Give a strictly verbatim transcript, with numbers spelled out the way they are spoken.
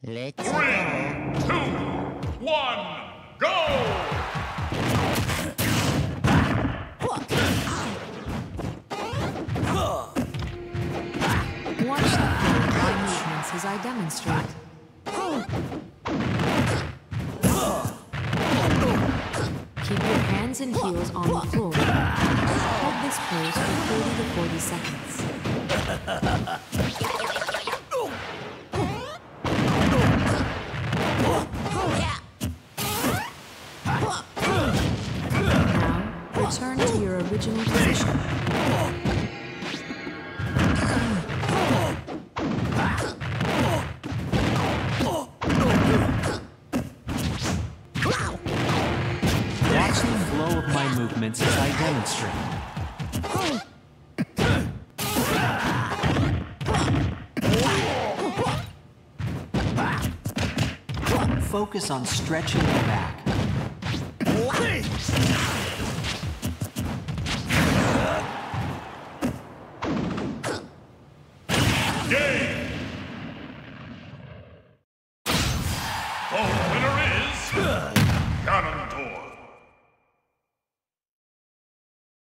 Let's Three, go. two, one, go! Watch the flow of my movements as I demonstrate. Keep your hands and heels on the floor. Hold this pose for thirty to forty seconds. Now, return to your original position. Watch the flow of my movements as I demonstrate. Focus on stretching the back. Game! The winner is... Ganon.